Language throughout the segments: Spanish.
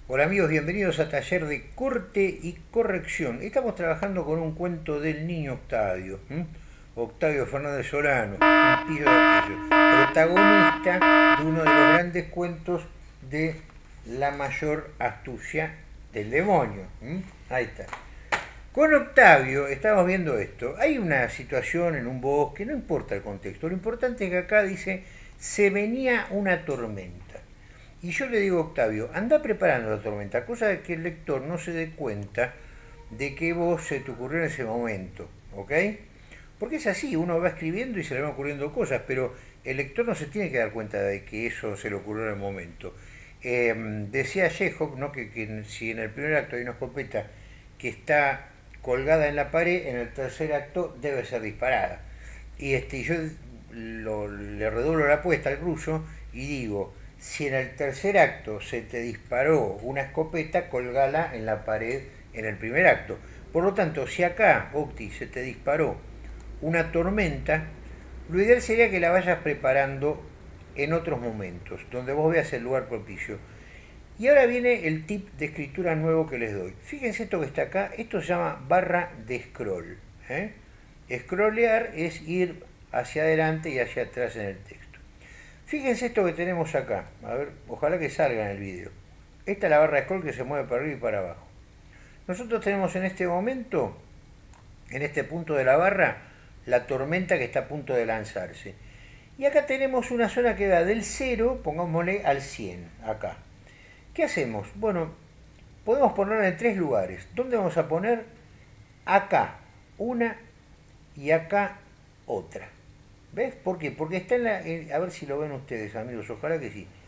Hola amigos, bienvenidos a Taller de Corte y Corrección. Estamos trabajando con un cuento del niño Octavio, Octavio Fernández Solano, un pillo de aquello, protagonista de uno de los grandes cuentos de La mayor astucia del demonio. Ahí está. Con Octavio estamos viendo esto. Hay una situación en un bosque, no importa el contexto, lo importante es que acá dice, se venía una tormenta. Y yo le digo a Octavio, anda preparando la tormenta, cosa de que el lector no se dé cuenta de que vos se te ocurrió en ese momento, ¿ok? Porque es así, uno va escribiendo y se le van ocurriendo cosas, pero el lector no se tiene que dar cuenta de que eso se le ocurrió en el momento. Decía Chekhov, ¿no? que si en el primer acto hay una escopeta que está colgada en la pared, en el tercer acto debe ser disparada. Y yo le redoblo la apuesta al ruso y digo, si en el tercer acto se te disparó una escopeta, colgala en la pared en el primer acto. Por lo tanto, si acá, Octi, se te disparó una tormenta, lo ideal sería que la vayas preparando en otros momentos, donde vos veas el lugar propicio. Y ahora viene el tip de escritura nuevo que les doy. Fíjense esto que está acá, esto se llama barra de scroll. Scrollear es ir hacia adelante y hacia atrás en el texto. Fíjense esto que tenemos acá, a ver, ojalá que salga en el vídeo. Esta es la barra de scroll que se mueve para arriba y para abajo. Nosotros tenemos en este momento, en este punto de la barra, la tormenta que está a punto de lanzarse. Y acá tenemos una zona que va del 0, pongámosle, al 100, acá. ¿Qué hacemos? Bueno, podemos ponerla en 3 lugares. ¿Dónde vamos a poner? Acá una y acá otra. ¿Ves? ¿Por qué? Porque está en la... a ver si lo ven ustedes, amigos, ojalá que sí.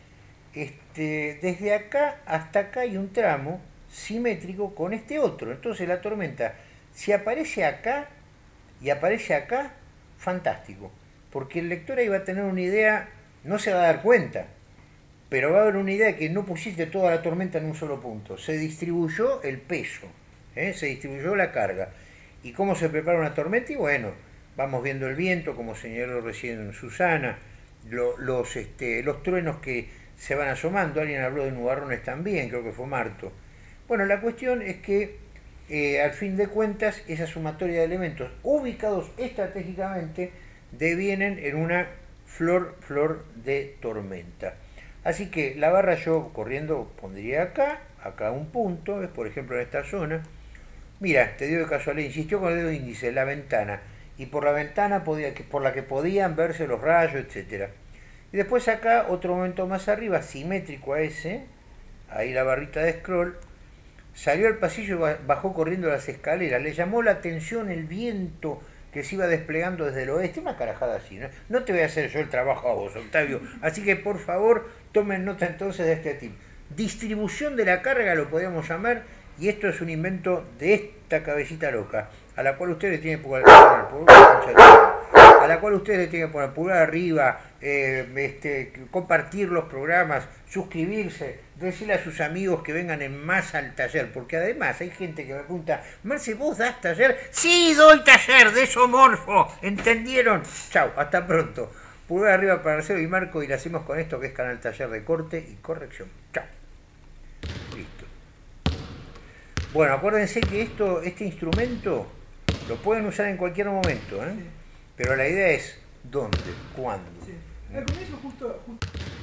Desde acá hasta acá hay un tramo simétrico con este otro. Entonces la tormenta, si aparece acá y aparece acá, fantástico. Porque el lector ahí va a tener una idea, no se va a dar cuenta, pero va a haber una idea de que no pusiste toda la tormenta en un solo punto. Se distribuyó el peso, se distribuyó la carga. ¿Y cómo se prepara una tormenta? Y bueno, vamos viendo el viento, como señaló recién Susana, los truenos que se van asomando. Alguien habló de nubarrones también, creo que fue Marto. Bueno, la cuestión es que, al fin de cuentas, esa sumatoria de elementos ubicados estratégicamente devienen en una flor de tormenta. Así que la barra yo, corriendo, pondría acá un punto, es por ejemplo en esta zona. Mira, te digo de casualidad, insistió con el dedo índice, la ventana. Y por la ventana por la que podían verse los rayos, etc. Y después acá, otro momento más arriba, simétrico a ese, ahí la barrita de scroll, salió al pasillo y bajó corriendo las escaleras. Le llamó la atención el viento que se iba desplegando desde el oeste, una carajada así, ¿no? No te voy a hacer yo el trabajo a vos, Octavio, así que por favor tomen nota entonces de este tip. Distribución de la carga lo podríamos llamar, y esto es un invento de esta cabecita loca, a la cual ustedes tienen que poner pulgar arriba, compartir los programas, suscribirse, decirle a sus amigos que vengan en masa al taller, porque además hay gente que me pregunta, Marce, ¿vos das taller? Sí, doy taller de Somorfo, ¿entendieron? Chau, hasta pronto. Pulgar arriba para Marcelo y Marco, y lo hacemos con esto que es Canal Taller de Corte y Corrección. Chau. Listo. Bueno, acuérdense que este instrumento lo pueden usar en cualquier momento, sí. Pero la idea es dónde, cuándo. Sí. Al comienzo justo